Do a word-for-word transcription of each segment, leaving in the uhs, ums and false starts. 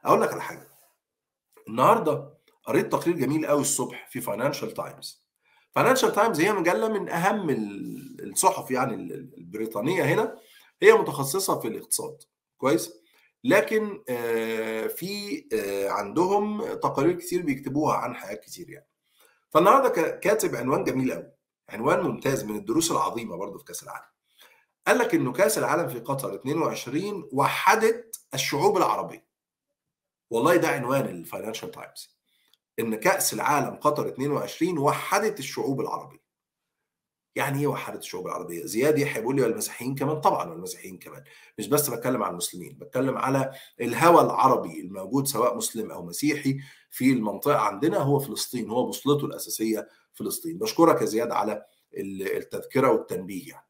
اقول لك على حاجه. النهارده قريت تقرير جميل قوي الصبح في فاينانشال تايمز. فاينانشال تايمز هي مجله من اهم ال- الصحف يعني ال- ال- البريطانيه هنا. هي متخصصه في الاقتصاد. كويس. لكن آه، في آه، عندهم تقارير كتير بيكتبوها عن حاجات كتير يعني. فالنهارده ك- كاتب عنوان جميل قوي. عنوان ممتاز من الدروس العظيمه برضه في كاس العالم. قال لك انه كاس العالم في قطر اتنين وعشرين وحدت الشعوب العربيه. والله ده عنوان الفاينانشال تايمز. ان كاس العالم قطر اتنين وعشرين وحدت الشعوب العربيه. يعني ايه وحدت الشعوب العربيه؟ زياد يحيى بيقول لي والمسيحيين كمان. طبعا والمسيحيين كمان. مش بس بتكلم عن المسلمين، بتكلم على الهوى العربي الموجود سواء مسلم او مسيحي في المنطقه عندنا. هو فلسطين، هو بوصلته الاساسيه فلسطين. بشكرك يا زياد على التذكره والتنبيه يعني.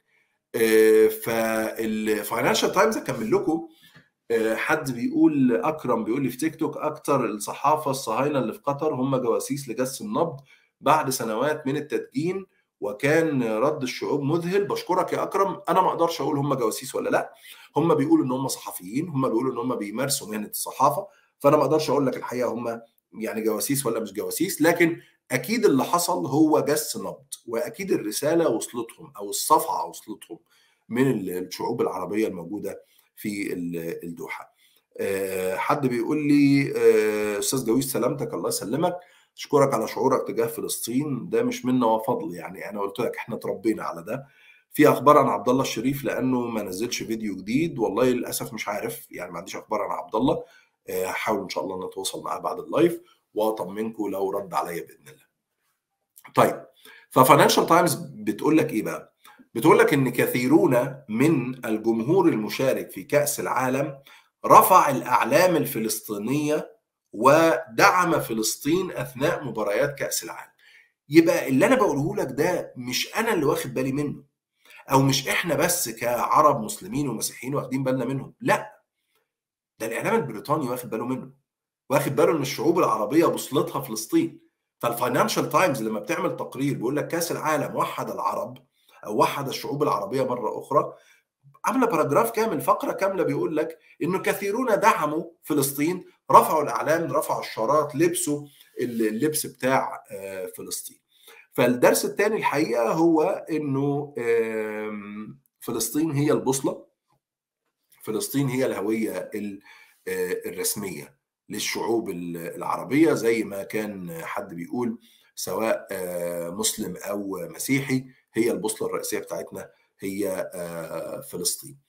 فالفاينانشال تايمز اكمل لكم. آه، حد بيقول، اكرم بيقول لي في تيك توك، اكتر الصحافه الصهاينه اللي في قطر هم جواسيس لجس النبض بعد سنوات من التدجين، وكان رد الشعوب مذهل. بشكرك يا اكرم. انا ما اقدرش اقول هم جواسيس ولا لا. هم بيقولوا ان هم صحفيين، هم بيقولوا ان هم بيمارسوا مهنه الصحافه. فانا ما اقدرش اقول لك الحقيقه هم يعني جواسيس ولا مش جواسيس. لكن اكيد اللي حصل هو جس نبض، واكيد الرساله وصلتهم او الصفعه وصلتهم من الشعوب العربيه الموجوده في الدوحه. حد بيقول لي استاذ جويش سلامتك، الله يسلمك، اشكرك على شعورك تجاه فلسطين. ده مش منا وفضل يعني، انا قلت لك احنا اتربينا على ده. في اخبار عن عبد الله الشريف لانه ما نزلش فيديو جديد؟ والله للاسف مش عارف يعني، ما عنديش اخبار عن عبد الله. هحاول ان شاء الله نتواصل معاه بعد اللايف واطمنكم لو رد عليا باذن الله. طيب، ففاينانشال تايمز بتقول لك ايه بقى؟ بتقول لك ان كثيرون من الجمهور المشارك في كأس العالم رفع الأعلام الفلسطينية ودعم فلسطين أثناء مباريات كأس العالم. يبقى اللي أنا بقوله لك ده مش أنا اللي واخد بالي منه، أو مش إحنا بس كعرب مسلمين ومسيحيين واخدين بالنا منهم، لا، ده الإعلام البريطاني واخد باله منه، واخد باله إن الشعوب العربية بوصلتها فلسطين. فالفاينانشال تايمز لما بتعمل تقرير بيقول لك كأس العالم وحد العرب أو وحد الشعوب العربية مرة أخرى، عامله باراجراف كامل، فقره كامله بيقول لك انه كثيرون دعموا فلسطين، رفعوا الاعلام، رفعوا الشارات، لبسوا اللبس بتاع فلسطين. فالدرس الثاني الحقيقه هو انه فلسطين هي البوصله، فلسطين هي الهويه الرسميه للشعوب العربيه، زي ما كان حد بيقول سواء مسلم او مسيحي، هي البوصله الرئيسيه بتاعتنا هي فلسطين.